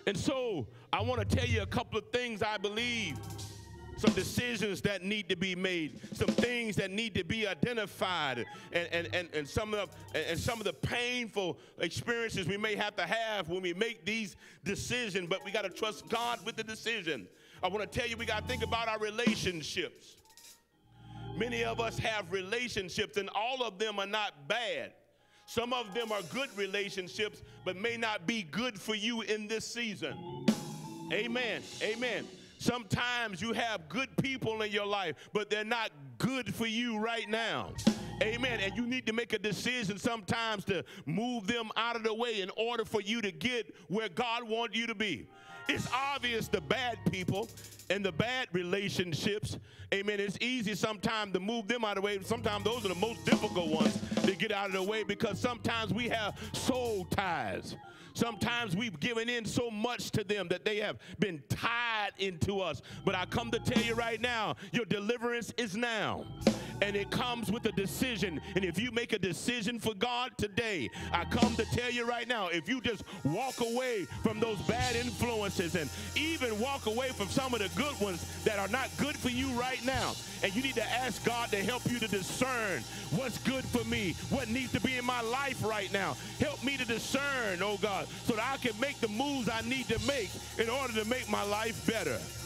And so I want to tell you a couple of things I believe, some decisions that need to be made, some things that need to be identified, and some of the painful experiences we may have to have when we make these decisions, but we got to trust God with the decision. I want to tell you, we got to think about our relationships. Many of us have relationships, and all of them are not bad. Some of them are good relationships, but may not be good for you in this season. Amen. Amen. Sometimes you have good people in your life, but they're not good for you right now. Amen. And you need to make a decision sometimes to move them out of the way in order for you to get where God wants you to be. It's obvious the bad people and the bad relationships, amen, it's easy sometimes to move them out of the way. Sometimes those are the most difficult ones to get out of the way, because sometimes we have soul ties. Sometimes we've given in so much to them that they have been tied into us. But I come to tell you right now, your deliverance is now. And it comes with a decision. And if you make a decision for God today, I come to tell you right now, if you just walk away from those bad influences and even walk away from some of the good ones that are not good for you right now, and you need to ask God to help you to discern what's good for me, what needs to be in my life right now. Help me to discern, oh God, so that I can make the moves I need to make in order to make my life better.